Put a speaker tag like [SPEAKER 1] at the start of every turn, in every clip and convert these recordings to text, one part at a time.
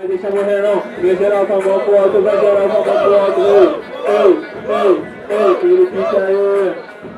[SPEAKER 1] Vai deixar morrer não, vem geral com a mão pro alto, vai geral com a mão pro alto, ei, tira o pique aí.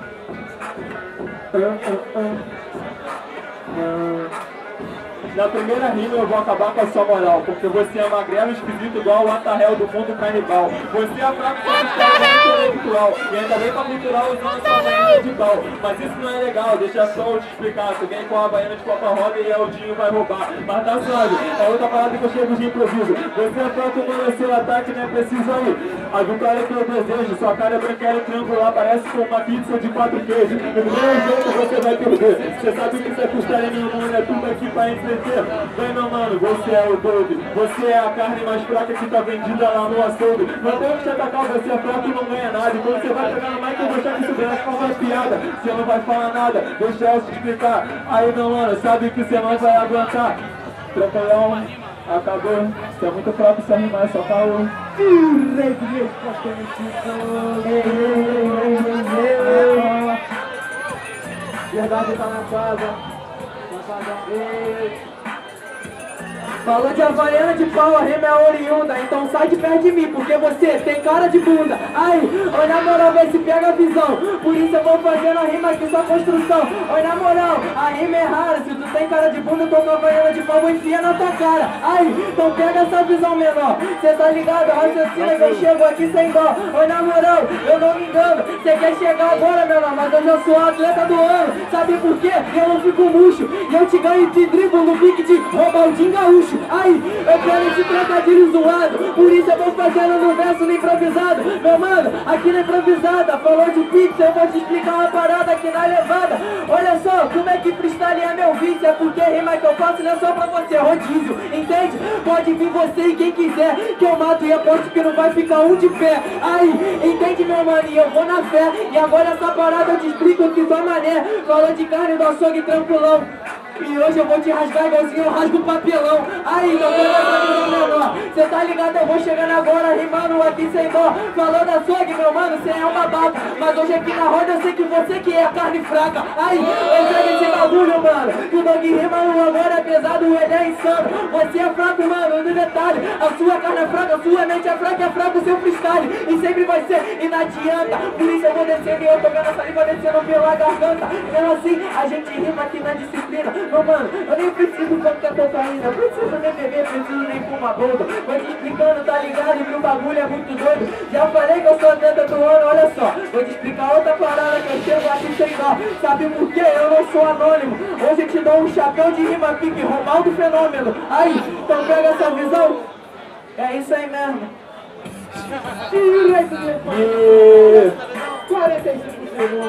[SPEAKER 1] Na primeira rima eu vou acabar com a sua moral, porque você é magrelo, esquisito igual o Atarrel do mundo canibal. Você é fraco, intelectual, e ainda bem pra cultural usando sua baiana de pau. Mas isso não é legal, deixa só eu te explicar. Tu vem com a baiana de copa roda e o Dinho vai roubar. Mas tá suave, é outra parada que eu chego de improviso. Você é fraco, mano, seu ataque não é preciso aí. A vitória que eu desejo, sua cara é branquela e triangular, parece com uma pizza de 4 queijos. Do mesmo jeito você vai perder. Você sabe que isso é costela em meu mundo, é tudo aqui pra entreter. Vem meu mano, você é o doido. Você é a carne mais fraca que tá vendida lá no açougue. Não tem que te atacar, você é fraco e não ganha nada. E quando você vai pegar no mic eu vou achar que isso ganha com uma piada. Você não vai falar nada, deixa eu te explicar. Aí meu mano, sabe que você não vai aguentar. Tranquilão, acabou. Você é muito fraco, você rimar é só caô. Verdade tá na casa. Falou de havaiana de pau, a rima é oriunda. Então sai de perto de mim, porque você tem cara de bunda. Ai, oi na moral, vê se pega a visão. Por isso eu vou fazendo a rima aqui, só construção. Oi na moral, a rima é rara. Se tu tem cara de bunda, eu tô com a havaiana de pau, vou enfiar na tua cara. Ai, então pega essa visão menor. Cê tá ligado, raciocina que eu chego aqui sem dó. Oi na moral, eu não me engano. Cê quer chegar agora, menor, mas eu já sou atleta do ano. Sabe por quê? Eu não fico murcho. E eu te ganho de dribble no pique de Ronaldinho Gaúcho. Ai, eu quero esse trocadilho zoado. Por isso eu vou fazendo no verso no improvisado. Meu mano, aqui na improvisada. Falou de pix, eu vou te explicar uma parada aqui na levada. Olha só, como é que freestyle é meu vício. É porque a rima que eu faço não é só pra você, rodízio. Entende? Pode vir você e quem quiser, que eu mato e aposto que não vai ficar um de pé. Ai, entende meu mano, e eu vou na fé. E agora essa parada eu te explico que só mané. Falou de carne do açougue tranquilão. E hoje eu vou te rasgar igualzinho eu rasgo papelão. Aí, não foi essa visão menor. Cê tá ligado, eu vou chegando agora rimando aqui sem dó. Falou da açougue, meu mano, cê é um babaca. Mas hoje aqui na roda eu sei que você que é a carne fraca. Aí, eu sei esse bagulho, mano. Que o dog rima agora é pesado, ele é insano. Você é fraco, mano, no detalhe. A sua carne é fraca, a sua mente é fraco o seu freestyle. E sempre vai ser, e não adianta. Por isso eu vou descendo e eu tô vendo a saliva descendo pela garganta. Então assim, a gente rima aqui na disciplina. Não, mano, eu nem preciso qualquer cocaína, preciso nem beber, preciso nem fumar bolda. Vou te explicando, tá ligado, que o bagulho é muito doido. Já falei que eu sou atleta do ano, olha só. Vou te explicar outra parada que eu chego aqui sem dó. Sabe por quê? Eu não sou anônimo. Hoje eu te dou um chapéu de rima pique, Ronaldo Fenômeno. Aí, então pega essa visão. É isso aí mesmo. 45 segundos.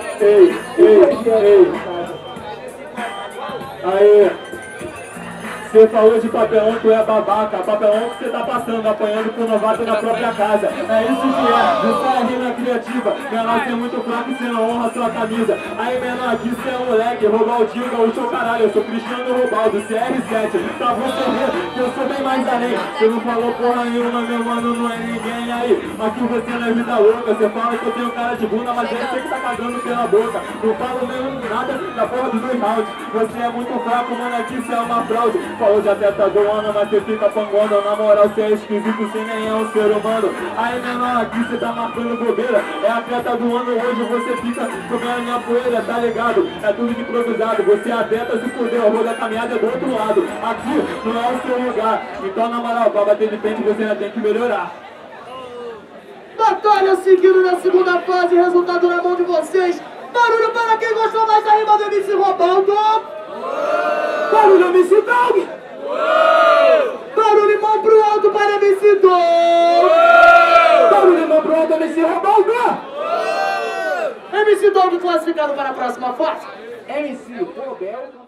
[SPEAKER 1] Ei. Aí, você falou de papelão, tu é babaca. Papelão que você tá passando, apanhando pro novato na própria casa. É isso que é, você é rima criativa. Menor, você é muito fraco e você não honra sua camisa. Aí, menor, aqui você é moleque, Ronaldinho Gaúcho, caralho. Eu sou Cristiano Ronaldo, CR7. Pra você ver que eu sou bem mais além. Você não falou porra nenhuma, meu mano, não é ninguém aí. Aqui você não é vida louca. Você fala que eu tenho cara de bunda, mas é você que tá cagando pela boca. Não falo mesmo nada da porra dos 2 rounds. Você é muito fraco, mano, aqui você é uma fraude. Falou de atleta do ano, mas você fica pangondo. Na moral, você é esquisito, você nem é um ser humano. Aí, menor, aqui você tá marcando bobeira. É atleta do ano, hoje você fica comendo minha poeira, tá ligado? É tudo de improvisado. Você é atleta, se fudeu, a rua da caminhada é do outro lado. Aqui não é o seu lugar. Então, na moral, pra bater de frente, você ainda tem que melhorar.
[SPEAKER 2] Batalha seguindo na segunda fase, resultado na mão de vocês. Barulho para quem gostou mais da rima do MC Robaldo. Barulho MC Dog. Barulho mão pro alto para MC Dog. Barulho mão pro alto MC Robaldo. MC Dog classificado para a próxima fase.
[SPEAKER 1] MC Robaldo.